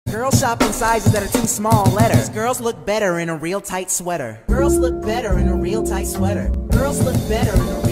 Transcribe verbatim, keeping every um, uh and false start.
Girls shop in sizes that are too small letters. Girls look better in a real tight sweater. Girls look better in a real tight sweater. Girls look better in a